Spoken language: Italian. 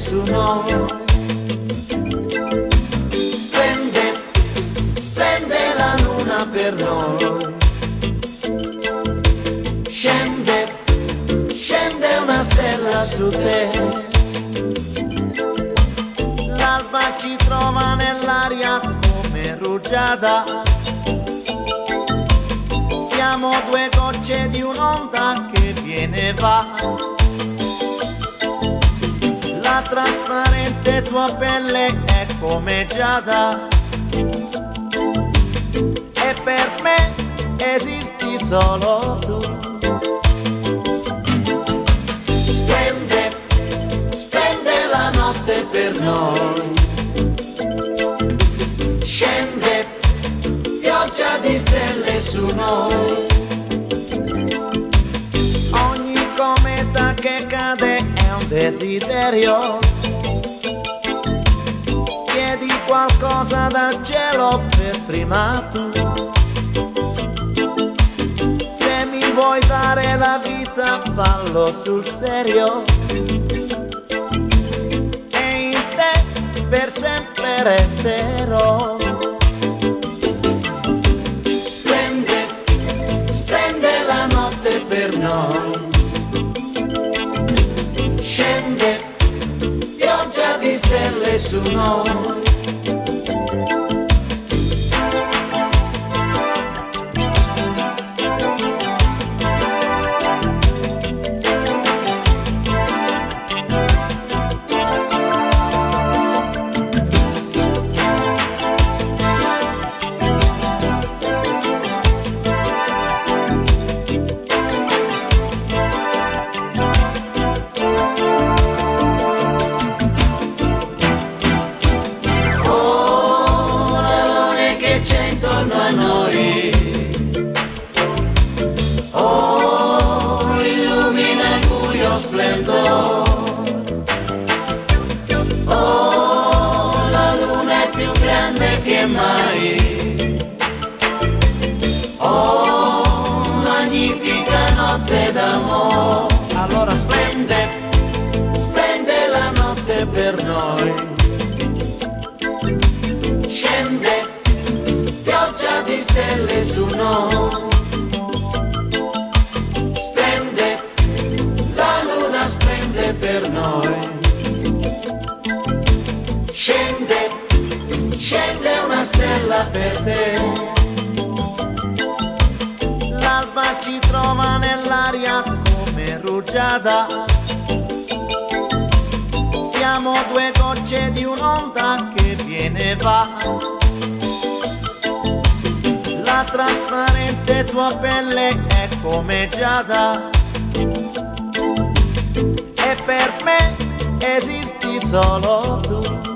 su noi. Splende la luna per noi. Scende una stella su te. L'alba ci trova nell'aria come rugiada. Siamo due gocce di un'onda che viene e va. La trasparente tua pelle è come giada. E per me esisti solo tu. Splende la notte per noi. Scende pioggia di stelle su noi. Ogni cometa che cade è un desiderio. Chiedi qualcosa dal cielo per prima tu. Se mi vuoi dare la vita fallo sul serio. E in te per sempre resterò. Per noi scende pioggia di stelle su noi. Mai. Oh, magnifica notte d'amore. Allora splende la notte per noi. Scende pioggia di stelle su noi. Splende la luna, splende per noi. Scende una stella per te. L'alba ci trova nell'aria come rugiada. Siamo due gocce di un'onda che viene e va. La trasparente tua pelle è come giada. E per me esisti solo tu.